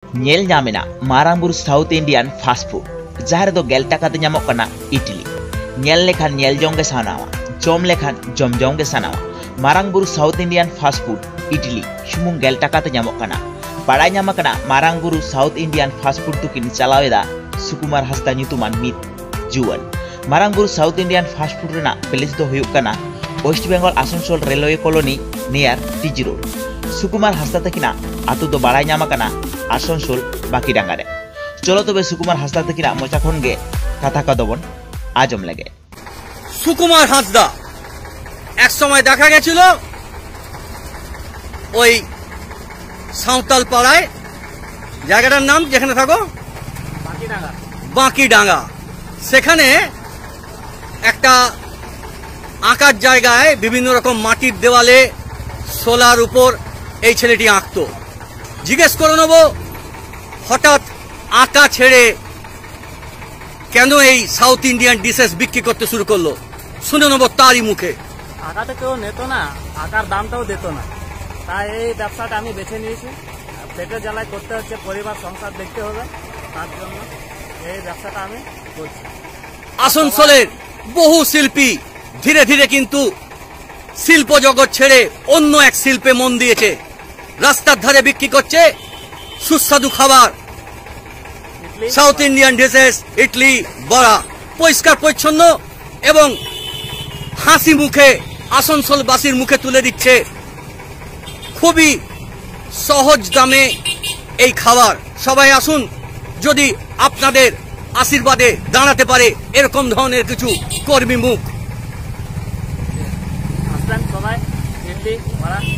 ñel ñamena marambur South Indian fast food jahare do gel taka te ñamok kana Italy ñel lekhan ñel jonge sanawa jom lekhan jom jonge sanawa marambur South Indian fast food Italy sumung gel taka te ñamok kana baday ñama kana marambur South Indian fast food tukin chalaweda Sukumar Hasda nyutuman mit juwan marambur South Indian fast food rena place do huyuk kana West Bengal Asansol Railway Colony near TG Road Sukumar Hasda tekina atu do baday ñama kana Asansol বাকিডাঙ্গারে চলো তবে সুকুমার হাসদা থেকে মোচা খনগে কথা কদবন আজম লাগে সুকুমার হাসদা এক সময় দেখা গেছিল ওই সাঁওতাল পাড়ায় জায়গাটার নাম যেখানে থাকো বাকিডাঙ্গা সেখানে একটা আঁকার জায়গায় বিভিন্ন রকম মাটির দেওয়ালে সোলার উপর এই ছেলেটি আঁকতো জিজ্ঞেস করে নেব হঠাৎ আঁকা ছেড়ে কেন এই সাউথ ইন্ডিয়ান ডিশেস বিক্রি করতে শুরু করলো শুনে নেব তারই মুখে। আঁকাটা কেউ নিত না, আঁকার দামটাও দিত না, তাই এই ব্যবসাটা আমি বেছে নিয়েছি। পেটের জ্বালায় করতে হচ্ছে, পরিবার সংসার দেখতে হবে, তার জন্য এই ব্যবসাটা আমি করছি। আসানসোলের বহু শিল্পী ধীরে ধীরে কিন্তু শিল্প জগৎ ছেড়ে অন্য এক শিল্পে মন দিয়েছে, রাস্তার ধারে বিক্রি করছে সুস্বাদু খাবার, সাউথ ইন্ডিয়ান ডিশেস, ইডলি, বড়া, পরিষ্কার পরিচ্ছন্ন এবং হাসি মুখে আসানসোলবাসীর মুখে তুলে দিচ্ছে খুবই সহজ দামে এই খাবার। সবাই আসুন, যদি আপনাদের আশীর্বাদে দাঁড়াতে পারে এরকম ধরনের কিছু কর্মী মুখ। আসবেন সবাই, ইডলি, বড়া